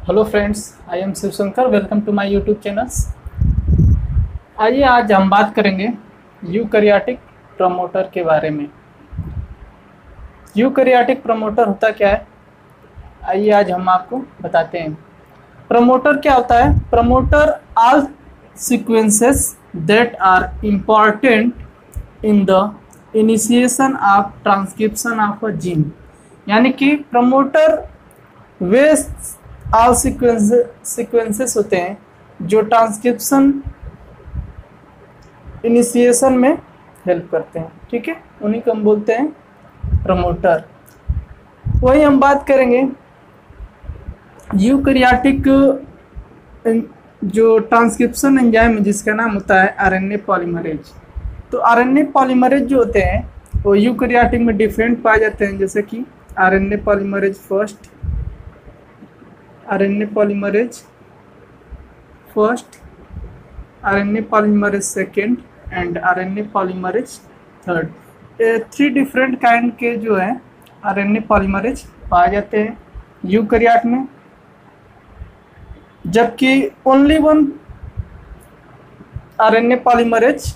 Hello friends, I am Shivshankar. Welcome to my YouTube channels. आइए आज हम बात करेंगे यूकैरियोटिक प्रमोटर के बारे में। यूकैरियोटिक प्रमोटर होता क्या है, आइए आज हम आपको बताते हैं। प्रमोटर क्या होता है? Promoter all sequences that are important in the initiation of transcription of a gene. यानी कि प्रमोटर वे ऑल सीक्वेंसेस होते हैं जो ट्रांसक्रिप्शन इनिशिएशन में हेल्प करते हैं। ठीक है, उन्हीं को हम बोलते हैं प्रमोटर। वही हम बात करेंगे यूकैरियोटिक जो ट्रांसक्रिप्शन एंजाइम है जिसका नाम होता है आरएनए पॉलीमरेज। तो आरएनए पॉलीमरेज जो होते हैं वो यूकैरियोटिक में डिफरेंट पाए जाते हैं, जैसे कि RNA polymerase first, RNA polymerase first, RNA polymerase second and RNA polymerase third. 3 different kind के जो है आरएनए पॉलीमरेज पाए जाते हैं यूकैरियोट में, जबकि only one RNA polymerase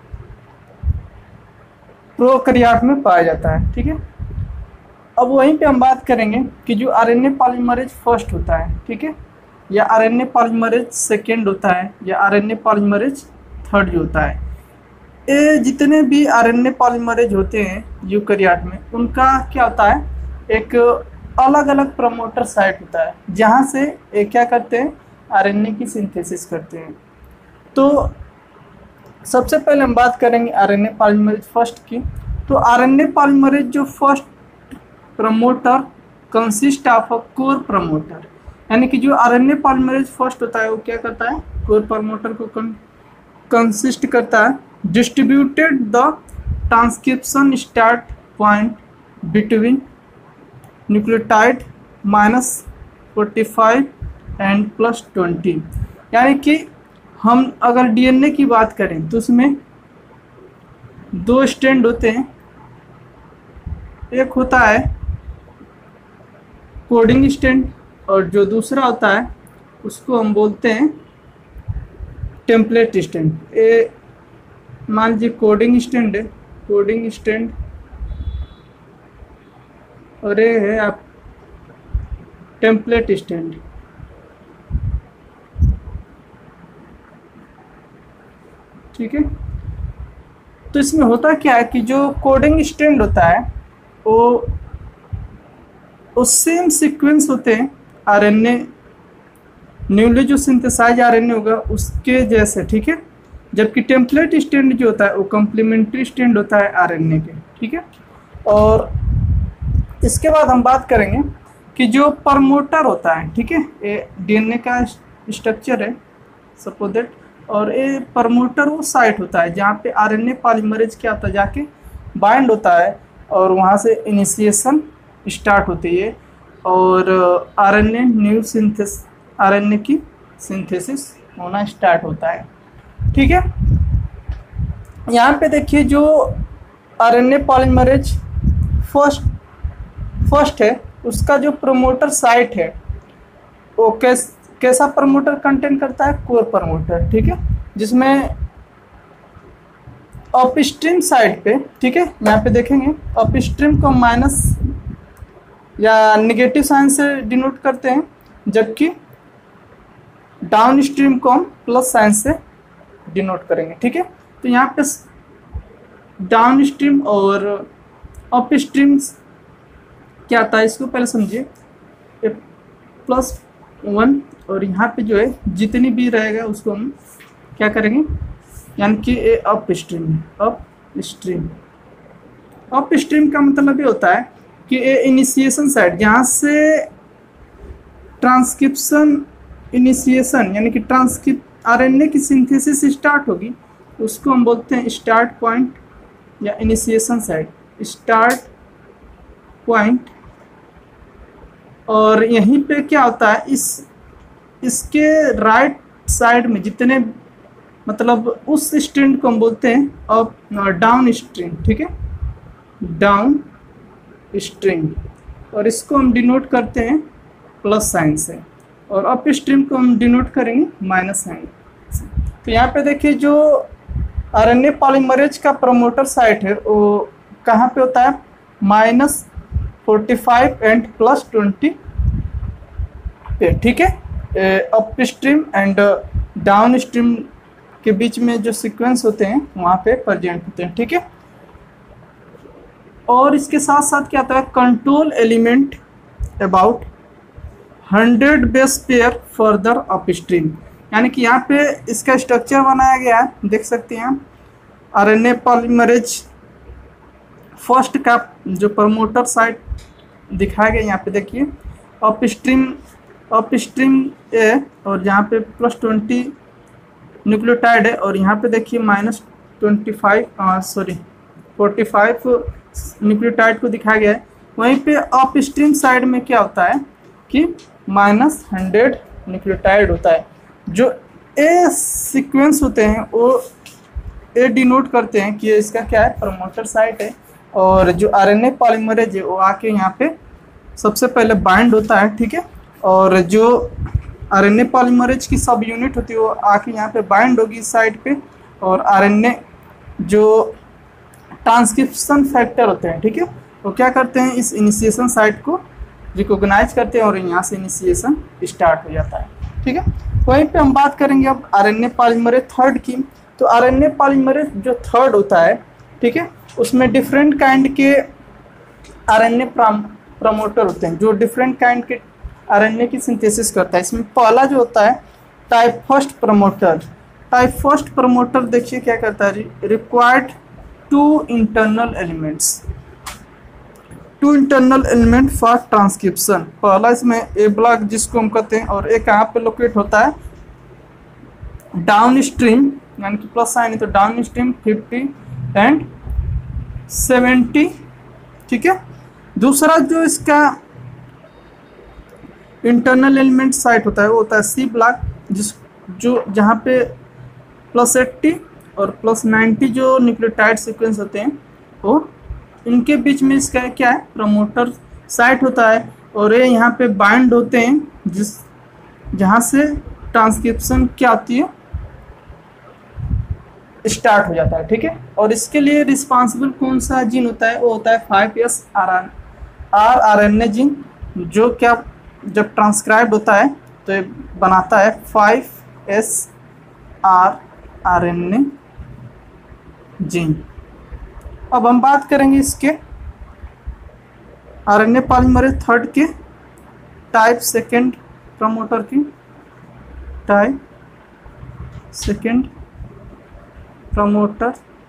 prokaryote में पाया जाता है। ठीक है, अब वहीं पे हम बात करेंगे कि जो आरएनए पॉलीमरेज फर्स्ट होता है, ठीक है, या आरएनए पॉलीमरेज सेकेंड होता है, या आरएनए पॉलीमरेज थर्ड जो होता है, ये जितने भी आरएनए पॉलीमरेज होते हैं यूकैरियोट में उनका क्या होता है, एक अलग अलग प्रमोटर साइट होता है जहाँ से ये क्या करते हैं, आरएनए की सिंथेसिस करते हैं। तो सबसे पहले हम बात करेंगे आरएनए पॉलीमरेज फर्स्ट की। तो आरएनए पॉलीमरेज जो first promoter consist of a core promoter, यानी कि जो आरएनए पॉलीमरेज फर्स्ट होता है वो क्या करता है, कोर प्रमोटर को कंसिस्ट करता है। Distributed the transcription start point between nucleotide -45 and +20। यानी कि हम अगर डीएनए की बात करें तो उसमें 2 स्ट्रैंड होते हैं। एक होता है कोडिंग स्ट्रैंड और जो दूसरा होता है उसको हम बोलते हैं टेम्पलेट स्ट्रैंड। ये मान लीजिए कोडिंग स्ट्रैंड है, कोडिंग स्ट्रैंड, और ये है आप टेम्पलेट स्ट्रैंड। ठीक है, तो इसमें होता क्या है कि जो कोडिंग स्ट्रैंड होता है वो सेम सीक्वेंस होते हैं आरएनए, न्यूली जो सिंथेसाइज आरएनए होगा उसके जैसे। ठीक है, जबकि टेम्पलेट स्ट्रैंड जो होता है वो कम्प्लीमेंट्री स्ट्रैंड होता है आरएनए के। ठीक है, और इसके बाद हम बात करेंगे कि जो प्रमोटर होता है, ठीक है, ये डीएनए का स्ट्रक्चर है सपोज दैट, और ये प्रमोटर वो साइट होता है जहाँ पे आरएनए पॉलीमरेज क्या होता है, जाके बाइंड होता है और वहाँ से इनिशिएशन स्टार्ट होती है और आरएनए न्यू सिंथेसिस, आरएनए की सिंथेसिस होना स्टार्ट होता है। ठीक है, यहाँ पे देखिए जो आरएनए पॉलीमरेज फर्स्ट है उसका जो प्रमोटर साइट है वो कैसा प्रमोटर कंटेंट करता है, कोर प्रमोटर। ठीक है, जिसमें अपस्ट्रीम साइड पे, ठीक है, यहाँ पे देखेंगे अपस्ट्रीम को माइनस या नेगेटिव साइन से डिनोट करते हैं, जबकि डाउन स्ट्रीम को हम प्लस साइन से डिनोट करेंगे। ठीक है, तो यहाँ पे डाउन स्ट्रीम और अप स्ट्रीम क्या आता है इसको पहले समझिए। +1 और यहाँ पे जो है जितनी भी रहेगा उसको हम क्या करेंगे, यानी कि ये अप स्ट्रीम है। अप स्ट्रीम का मतलब ये होता है कि ये इनिशिएशन साइड जहाँ से ट्रांसक्रिप्शन इनिशिएशन यानी कि आरएनए की सिंथेसिस स्टार्ट होगी उसको हम बोलते हैं स्टार्ट पॉइंट या इनिशिएशन साइड, स्टार्ट पॉइंट। और यहीं पे क्या होता है, इसके राइट साइड में जितने मतलब उस स्ट्रैंड को हम बोलते हैं अप डाउन स्ट्रीम। ठीक है, डाउन स्ट्रीम, और इसको हम डिनोट करते हैं प्लस साइन से। और अप स्ट्रीम को हम डिनोट करेंगे -n। तो यहाँ पे देखिए जो आरएनए पॉलीमरेज का प्रमोटर साइट है वो कहाँ पे होता है, -45 एंड +20 पे, ठीक है। Upstream and downstream के बीच में जो सीक्वेंस होते हैं वहाँ पे प्रेजेंट होते हैं, ठीक है। और इसके साथ साथ क्या आता है, control element about 100 base pair further upstream, यानी कि यहाँ पे इसका स्ट्रक्चर बनाया गया है, देख सकते हैं आरएनए पॉलीमरेज फर्स्ट का जो प्रमोटर साइट दिखाया गया यहाँ पे देखिए अप स्ट्रीम ए, और यहाँ पे +20 न्यूक्लियोटाइड है, और यहाँ पे देखिए -45 न्यूक्लियोटाइड को दिखाया गया है। वहीं पे अप स्ट्रीम साइड में क्या होता है कि -100 न्यूक्लियोटाइड होता है। जो ए सीक्वेंस होते हैं वो ए डिनोट करते हैं कि इसका क्या है, प्रमोटर साइट है, और जो आरएनए पॉलीमरेज है वो आके यहाँ पे सबसे पहले बाइंड होता है, ठीक है। और जो आरएनए पॉलीमरेज की सब यूनिट होती है वो आके यहाँ पे बाइंड होगी इस साइड पे, और आरएनए जो ट्रांसक्रिप्शन फैक्टर होते हैं, ठीक है, वो क्या करते हैं, इस इनिशिएशन साइट को रिकॉग्नाइज करते हैं और यहाँ से इनिशिएशन स्टार्ट हो जाता है, ठीक है। वहीं पे हम बात करेंगे अब आरएनए पॉलीमरेज थर्ड की। तो आरएनए पॉलीमरेज जो थर्ड होता है, ठीक है, उसमें डिफरेंट काइंड के आरएनए प्रमोटर होते हैं जो डिफरेंट काइंड के आरएनए की सिंथेसिस करता है। इसमें पहला जो होता है type first promoter. Type first promoter देखिए क्या करता है, required 2 internal element for transcription. पहला इसमें ए ब्लॉक जिसको हम कहते हैं, और एक कहाँ पे लोकेट होता है, डाउन स्ट्रीम, यानी कि प्लस साइन है तो डाउन स्ट्रीम 50 एंड 70, ठीक है। दूसरा जो इसका इंटरनल एलिमेंट साइट होता है वो होता है सी ब्लॉक, जहाँ पे +80 और +90 जो न्यूक्लियोटाइड सीक्वेंस होते हैं वो इनके बीच में इसका क्या है, प्रमोटर साइट होता है, और ये यहाँ पे बाइंड होते हैं जहाँ से ट्रांसक्रिप्शन क्या होती है, स्टार्ट हो जाता है, ठीक है। और इसके लिए रिस्पॉन्सिबल कौन सा जीन होता है, वो होता है 5S आरएनए जीन, जो क्या जब ट्रांसक्राइब होता है तो ये बनाता है 5S आरएनए जीन। अब हम बात करेंगे इसके आरएनए पॉलीमरेज थर्ड के टाइप सेकेंड प्रमोटर की। टाइप सेकेंड प्रमोटर,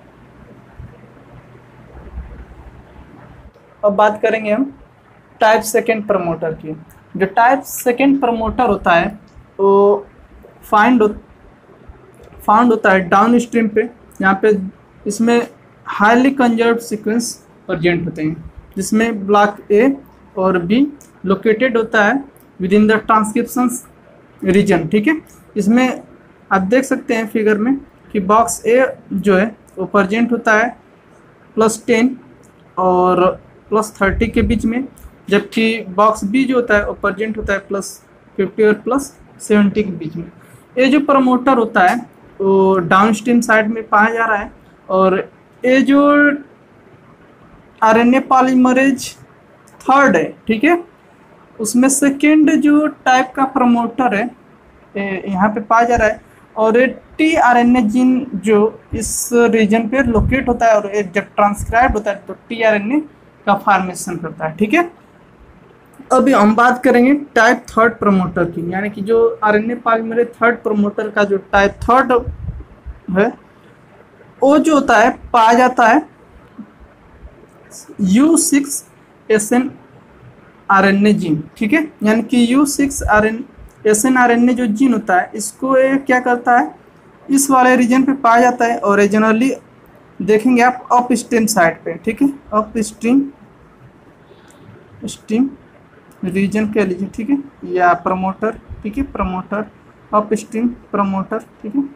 अब बात करेंगे हम टाइप सेकेंड प्रमोटर की। जो टाइप सेकेंड प्रमोटर होता है वो फाउंड होता है डाउन स्ट्रीम पे, यहाँ पे इसमें हाईली कंजर्व सीक्वेंस प्रेजेंट होते हैं, जिसमें ब्लॉक ए और बी लोकेटेड होता है within the transcription region, ठीक है। इसमें आप देख सकते हैं फिगर में कि बॉक्स ए जो है वो प्रेजेंट होता है +10 और +30 के बीच में, जबकि बॉक्स बी जो होता है वो प्रेजेंट होता है +50 और +70 के बीच में। ये जो प्रमोटर होता है वो डाउन स्ट्रीम साइड में पाया जा रहा है, और ये जो आरएनए पॉलीमरेज थर्ड है, ठीक है, उसमें सेकेंड जो टाइप का प्रमोटर है यहाँ पे पाया जा रहा है, और ये टीआरएनए जीन जो इस रीजन पे लोकेट होता है, और जब ट्रांसक्राइब होता है तो टीआरएनए का फॉर्मेशन करता है, ठीक है। अभी हम बात करेंगे टाइप थर्ड प्रमोटर की, यानी कि जो आरएनए पॉलीमरेज थर्ड प्रमोटर का जो टाइप थर्ड है वो जो होता है पाया जाता है U6SN आरएनए जीन, ठीक है। यानी कि U6SN आरएनए जो जीन होता है इसको ये क्या करता है, इस वाले रीजन पे पाया जाता है, और जनरली देखेंगे आप अप स्ट्रीम साइड पे, ठीक है, अप स्ट्रीम रीजन कह लीजिए, ठीक है, या प्रमोटर, ठीक है, प्रमोटर अप स्ट्रीम प्रमोटर, ठीक है,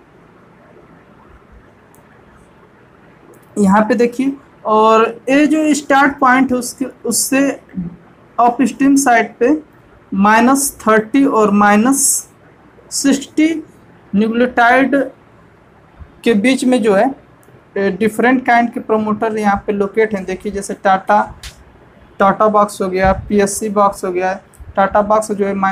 यहाँ पे देखिए। और ये जो स्टार्ट पॉइंट है उससे अप स्ट्रीम साइड पे -30 और -60 न्यूक्लियोटाइड के बीच में जो है डिफरेंट काइंड के प्रमोटर यहाँ पे लोकेट हैं। देखिए जैसे टाटा बॉक्स हो गया, PSC बॉक्स हो गया। टाटा बॉक्स जो है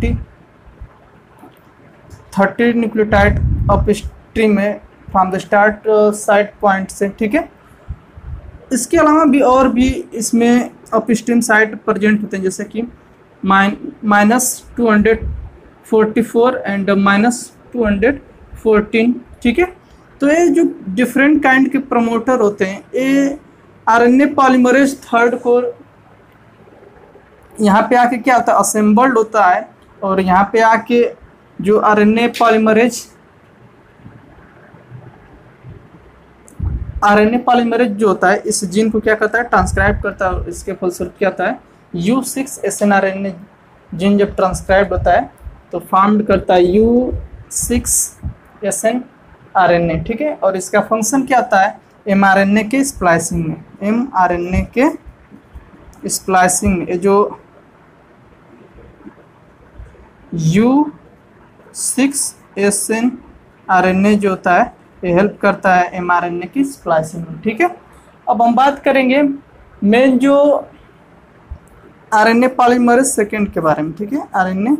-30 न्यूक्लियोटाइड अपस्ट्रीम है from the start side point से, ठीक है। इसके अलावा भी और भी इसमें अपस्ट्रीम साइड प्रेजेंट होते हैं, जैसे कि -244 एंड -214, ठीक है। तो ये जो डिफरेंट काइंड के प्रमोटर होते हैं, ये RNA पॉलीमरेज थर्ड को यहाँ पे आके क्या होता है, असेंबल्ड होता है, और यहाँ पे आके जो RNA पॉलीमरेज जो होता है इस जीन को क्या करता है, ट्रांसक्राइब करता है। इसके फलस्वरूप क्या होता है, U6 snRNA जीन जब ट्रांसक्राइब होता है तो फॉर्म्ड करता है U6 snRNA, ठीक है। और इसका फंक्शन क्या होता है, mRNA के स्प्लाइसिंग में, mRNA के स्प्लाइसिंग में जो U6 snRNA जो होता है ये हेल्प करता है mRNA की स्प्लाइसिंग में, ठीक है। अब हम बात करेंगे मेन जो RNA पॉलीमरेज सेकेंड के बारे में, ठीक है। RNA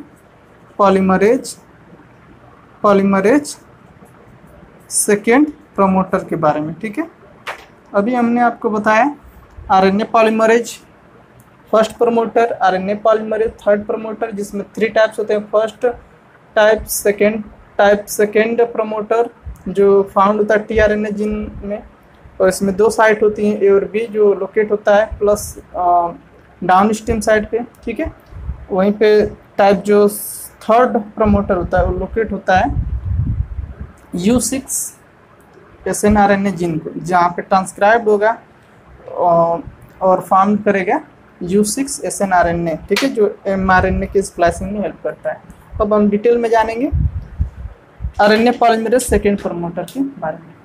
पॉलीमरेज सेकेंड प्रमोटर के बारे में, ठीक है। अभी हमने आपको बताया RNA polymerase first promoter, RNA polymerase third promoter, जिसमें 3 टाइप्स होते हैं। फर्स्ट टाइप, सेकेंड प्रमोटर जो फाउंड होता है tRNA जीन में, और इसमें 2 साइट होती हैं, A और B, जो लोकेट होता है प्लस डाउन स्ट्रीम साइड पे, ठीक है। वहीं पे टाइप जो थर्ड प्रमोटर होता है वो लोकेट होता है U6 snRNA जीन को, जहाँ पे ट्रांसक्राइब होगा और फॉर्म करेगा U6 snRNA, ठीक है, जो mRNA की स्प्लाइसिंग में हेल्प करता है। अब हम डिटेल में जानेंगे RNA पॉलीमरेज सेकेंड प्रमोटर के बारे में।